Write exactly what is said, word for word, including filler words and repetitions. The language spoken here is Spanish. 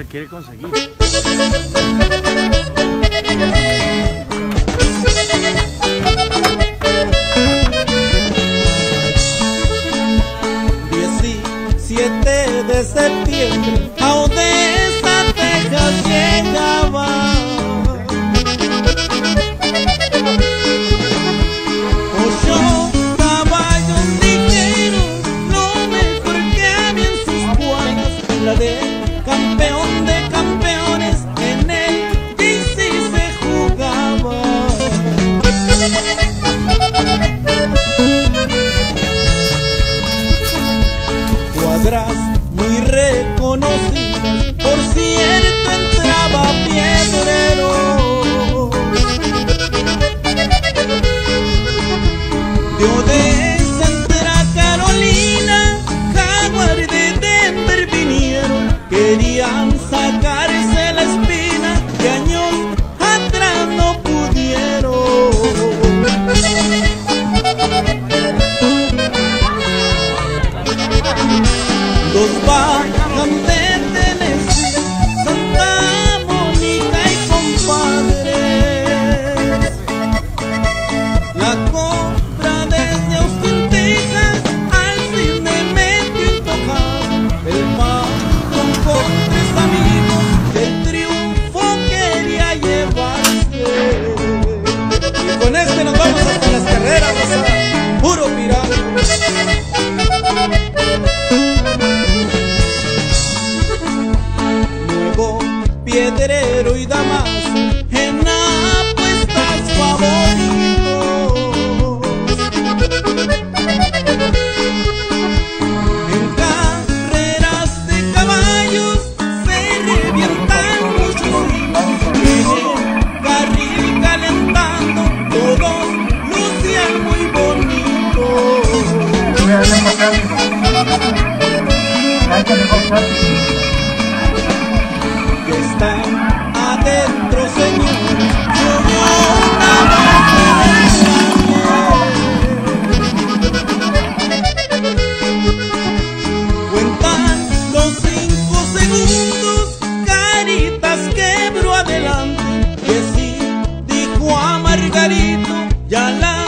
quiere conseguir. diecisiete de septiembre a Odessa, Texas llegaba. Ocho caballos ligeros, lo mejor que había en sus cuadras, la de campeón de campeones, en el D C se jugaba. Cuadras muy reconocidas, por cierto entraba Piedrero. De Odessa entra Carolina, Jaguar de Denver vinieron, querían sacarse la espina que años atrás no pudieron. Los bajan de Tennessee, Santa Mónica y compadres. La compra desde Austin, Texas, al cine metió tocado. El Macon con tres amigos que el triunfo quería llevarse. Y con este nos vamos hasta las carreras, Rosa, puro pirata. Piedrero y Damaso en apuestas favoritos. En carreras de caballos se revientan muchos hilos. En el carril calentando todos lucían muy bonitos. Que están adentro, señores, como una vaca. Cuentan los cinco segundos, Caritas quebró adelante, que sí, dijo a Margarito, ya la